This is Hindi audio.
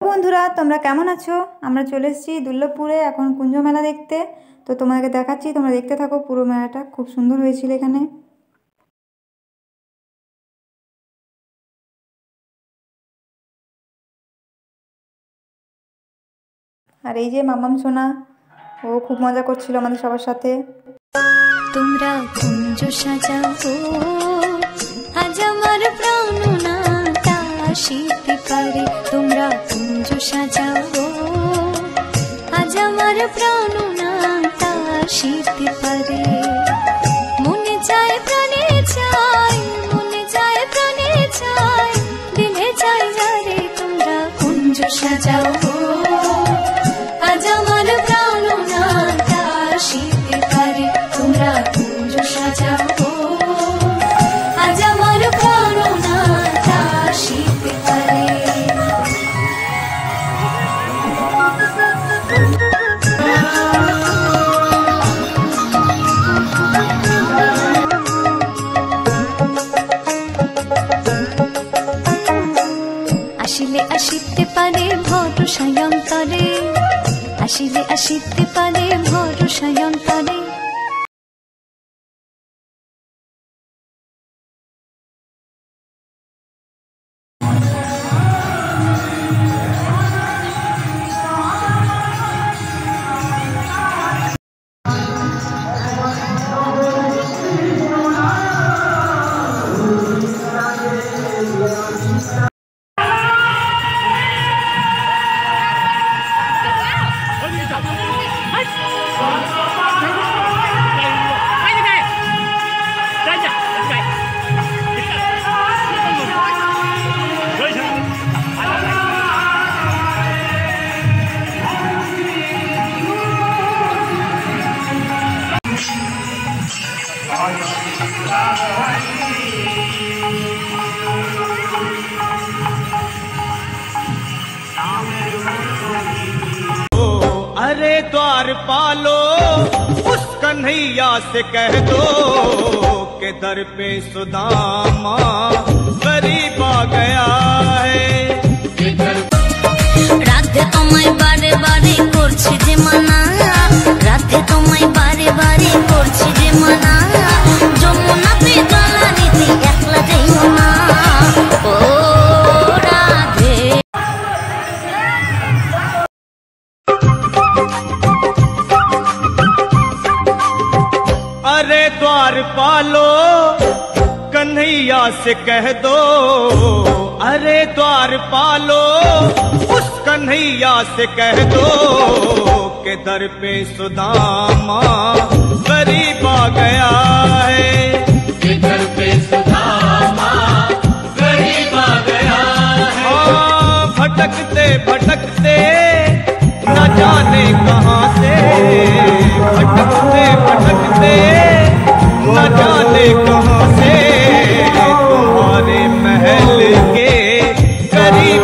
বন্ধুরা, তোমরা কেমন আছো? আমরা চলে এসেছি দুর্লভপুরে এখন কুঞ্জ মেলা দেখতে। তো তোমাদেরকে দেখাচ্ছি, তোমরা দেখতে থাকো। পুরো মেলাটা খুব সুন্দর হয়েছিল এখানে। আর এই যে মামাম সোনা, ও খুব মজা করছিল আমাদের সবার সাথে। তোমরা কুঞ্জ সাজাও আজ আমার প্রাণনাটা আসিতে পারে। তোমরা কুঞ্জ সাজাও আজ আমার প্রাণনাটা আসিতে পারে। মনে চায় প্রাণে চাই, মনে চায় প্রাণে চাই, দিলে চাই যারে। তোমরা কুঞ্জ সাজাও আজ আমার প্রাণনাটা আসিতে পারে। তোমরা কুঞ্জ সাজাও আজ আমার প্রাণনাটা আসিতে পারে। আসিলে আসিতে পারে ভরসায় অন্তরে, আসিলে আসিতে পারে ভরসায় অন্তরে। अरे द्वार पालो उस कन्हैया से कह दो के दर पे सुदामा गरीब आ गया है। রাধে তোমায় বারে বারে করছি যে মানা, রাধে তোমায় বারে বারে করছি যে মানা। যমুনা পে জলা নিতে একলা যাইও না ও রাধে। अरे द्वार पालो कन्हैया से कह दो, अरे द्वार पालो उस कन्हैया से कह दो के दर पे सुदामा गरीब आ गया है। के दर पे सुदामा गरीब आ गया है। हाँ, भटकते भटकते न जाने कहाँ से, भटकते भटकते न जाने कहाँ से तुम्हारे महल के करीब